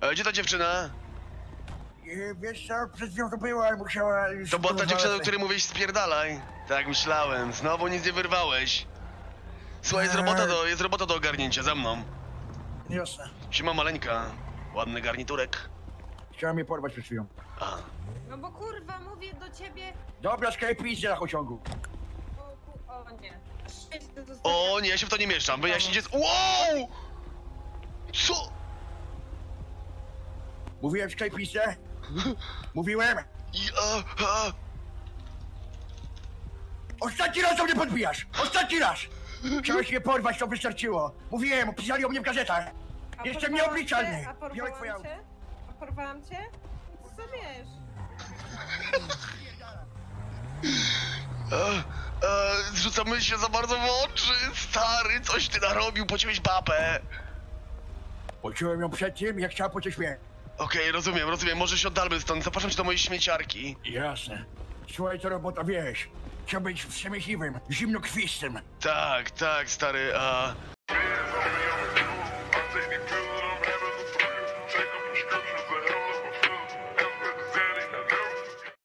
Gdzie ta dziewczyna? Wiesz co, przed chwilą to była, musiała... To była ta dziewczyna, do której mówiłeś spierdalaj. Tak myślałem, znowu nic nie wyrwałeś. Słuchaj, jest robota do ogarnięcia, za mną. Jasne. Siema maleńka, ładny garniturek. Chciała mnie porwać przed chwilą. A. No bo kurwa, mówię do ciebie... Dobra, Skype, idźcie na pociągu. O nie. O nie, ja się w to nie mieszczam, wyjaśnijcie... Wow! Co? Mówiłem Skype'cie? Mówiłem? Ostatni raz do mnie podbijasz! Ostatni raz! Chciałeś mnie porwać, to wystarczyło. Mówiłem, opisali o mnie w gazetach. Jestem nieobliczalny. Biorę twoje auto. A porwałam cię? Co wiesz? Zrzucamy się za bardzo w oczy, stary, coś ty narobił, pociąłeś babę. Pociąłem ją przed tym, jak chciała pociąć mnie. Okej, rozumiem, może się oddalmy stąd, zapraszam cię do mojej śmieciarki. Jasne. Słuchaj, to robota, wiesz. Chciał być wstrzemięźliwym, zimnokrwistym. Tak, stary,